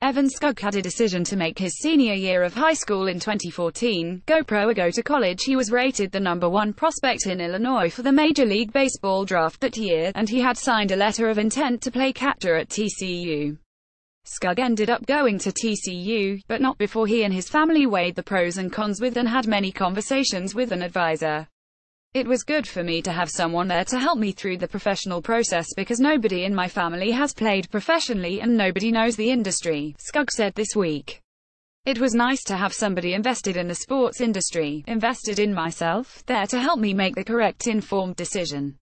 Evan Skug had a decision to make his senior year of high school in 2014. Go pro or go to college. He was rated the #1 prospect in Illinois for the Major League Baseball draft that year, and he had signed a letter of intent to play catcher at TCU. Skug ended up going to TCU, but not before he and his family weighed the pros and cons with and had many conversations with an advisor. It was good for me to have someone there to help me through the professional process because nobody in my family has played professionally and nobody knows the industry, Skug said this week. It was nice to have somebody invested in the sports industry, invested in myself, there to help me make the correct informed decision.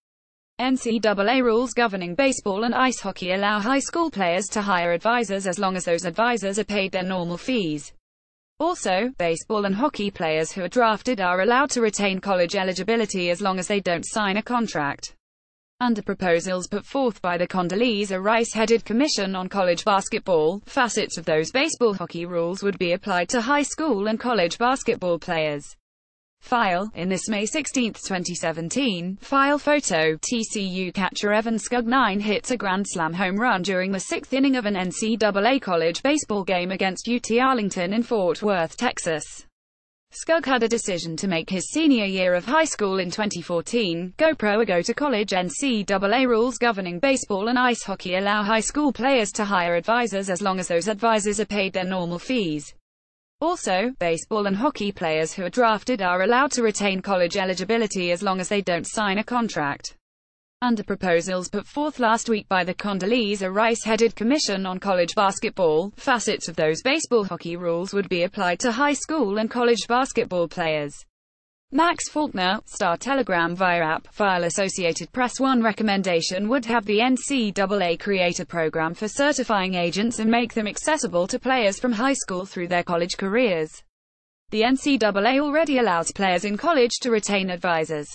NCAA rules governing baseball and ice hockey allow high school players to hire advisors as long as those advisors are paid their normal fees. Also, baseball and hockey players who are drafted are allowed to retain college eligibility as long as they don't sign a contract. Under proposals put forth by the Condoleezza Rice-headed Commission on College Basketball, facets of those baseball-hockey rules would be applied to high school and college basketball players. File, in this May 16, 2017, file photo, TCU catcher Evan Skug 9 hits a grand slam home run during the 6th inning of an NCAA college baseball game against UT Arlington in Fort Worth, Texas. Skug had a decision to make his senior year of high school in 2014. Go pro or go to college. NCAA rules governing baseball and ice hockey allow high school players to hire advisors as long as those advisors are paid their normal fees. Also, baseball and hockey players who are drafted are allowed to retain college eligibility as long as they don't sign a contract. Under proposals put forth last week by the Condoleezza Rice-headed Commission on College Basketball, facets of those baseball-hockey rules would be applied to high school and college basketball players. Max Faulkner, Star-Telegram via app, file Associated Press. One recommendation would have the NCAA create a program for certifying agents and make them accessible to players from high school through their college careers. The NCAA already allows players in college to retain advisors.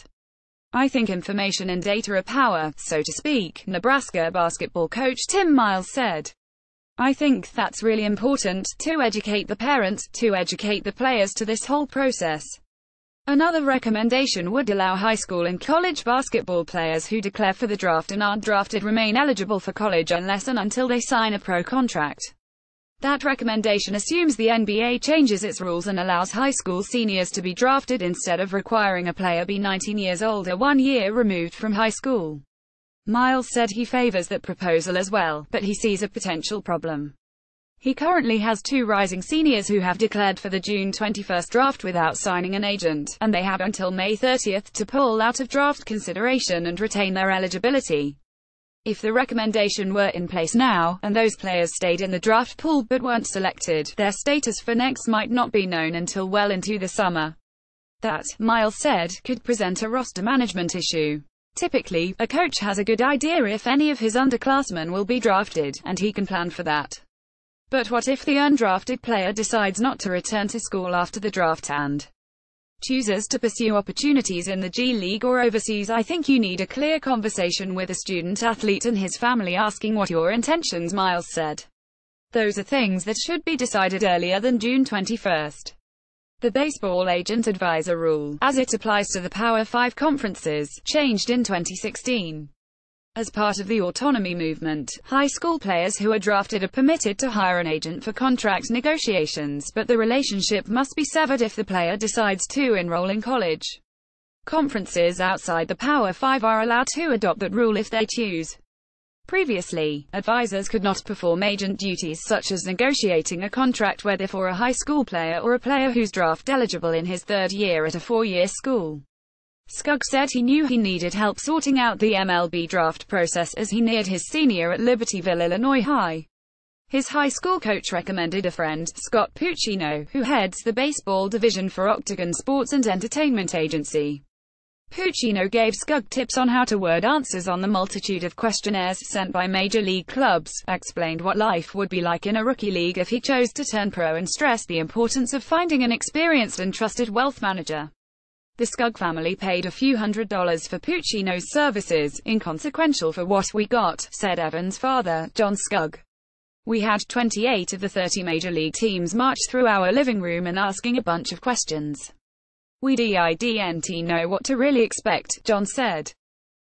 I think information and data are power, so to speak, Nebraska basketball coach Tim Miles said. I think that's really important, to educate the parents, to educate the players to this whole process. Another recommendation would allow high school and college basketball players who declare for the draft and aren't drafted remain eligible for college unless and until they sign a pro contract. That recommendation assumes the NBA changes its rules and allows high school seniors to be drafted instead of requiring a player be 19 years old or 1 year removed from high school. Miles said he favors that proposal as well, but he sees a potential problem. He currently has 2 rising seniors who have declared for the June 21 draft without signing an agent, and they have until May 30 to pull out of draft consideration and retain their eligibility. If the recommendation were in place now, and those players stayed in the draft pool but weren't selected, their status for next might not be known until well into the summer. That, Miles said, could present a roster management issue. Typically, a coach has a good idea if any of his underclassmen will be drafted, and he can plan for that. But what if the undrafted player decides not to return to school after the draft and chooses to pursue opportunities in the G League or overseas? I think you need a clear conversation with a student athlete and his family asking what your intentions, Miles said. Those are things that should be decided earlier than June 21. The baseball agent advisor rule, as it applies to the Power 5 conferences, changed in 2016. As part of the autonomy movement, high school players who are drafted are permitted to hire an agent for contract negotiations, but the relationship must be severed if the player decides to enroll in college. Conferences outside the Power 5 are allowed to adopt that rule if they choose. Previously, advisors could not perform agent duties such as negotiating a contract whether for a high school player or a player who's draft eligible in his 3rd year at a 4-year school. Skug said he knew he needed help sorting out the MLB draft process as he neared his senior at Libertyville, Illinois High. His high school coach recommended a friend, Scott Puccino, who heads the baseball division for Octagon Sports and Entertainment Agency. Puccino gave Skug tips on how to word answers on the multitude of questionnaires sent by major league clubs, explained what life would be like in a rookie league if he chose to turn pro, and stressed the importance of finding an experienced and trusted wealth manager. The Skug family paid a few $100s for Puccino's services, inconsequential for what we got, said Evan's father, John Skug. We had 28 of the 30 major league teams march through our living room and asking a bunch of questions. We didn't know what to really expect, John said.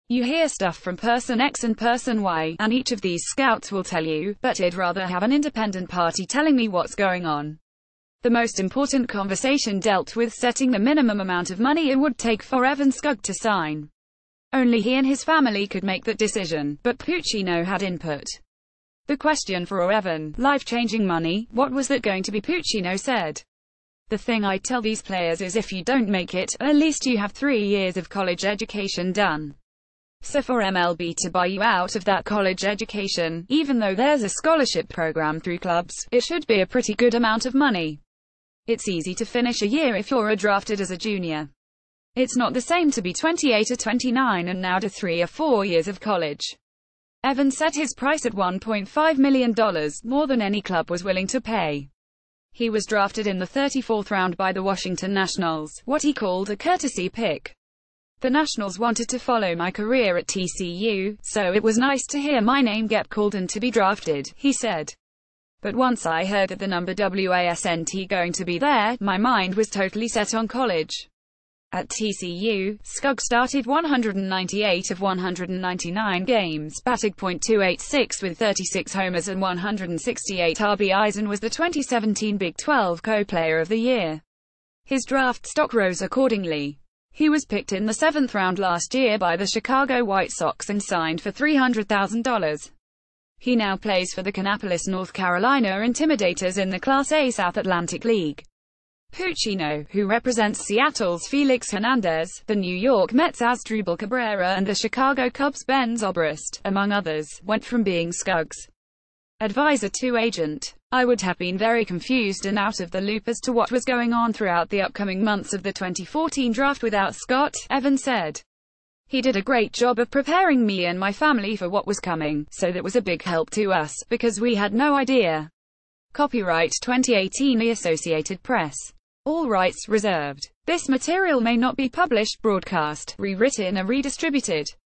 You hear stuff from person X and person Y, and each of these scouts will tell you, but I'd rather have an independent party telling me what's going on. The most important conversation dealt with setting the minimum amount of money it would take for Evan Skugg to sign. Only he and his family could make that decision, but Puccino had input. The question for Evan, life-changing money, what was that going to be? Puccino said. The thing I tell these players is if you don't make it, at least you have 3 years of college education done. So for MLB to buy you out of that college education, even though there's a scholarship program through clubs, it should be a pretty good amount of money. It's easy to finish a year if you're drafted as a junior. It's not the same to be 28 or 29 and now do 3 or 4 years of college. Evan set his price at $1.5 million, more than any club was willing to pay. He was drafted in the 34th round by the Washington Nationals, what he called a courtesy pick. The Nationals wanted to follow my career at TCU, so it was nice to hear my name get called and to be drafted, he said. But once I heard that the number wasn't going to be there, my mind was totally set on college. At TCU, Skugg started 198 of 199 games, batting .286 with 36 homers and 168 RBIs and was the 2017 Big 12 Co-Player of the Year. His draft stock rose accordingly. He was picked in the 7th round last year by the Chicago White Sox and signed for $300,000. He now plays for the Kannapolis, North Carolina Intimidators in the Class A South Atlantic League. Puccino, who represents Seattle's Felix Hernandez, the New York Mets' Asdrubal Cabrera and the Chicago Cubs' Ben Zobrist, among others, went from being Skugg's advisor to agent. I would have been very confused and out of the loop as to what was going on throughout the upcoming months of the 2014 draft without Scott, Evan said. He did a great job of preparing me and my family for what was coming, so that was a big help to us, because we had no idea. Copyright 2018 The Associated Press. All rights reserved. This material may not be published, broadcast, rewritten or redistributed.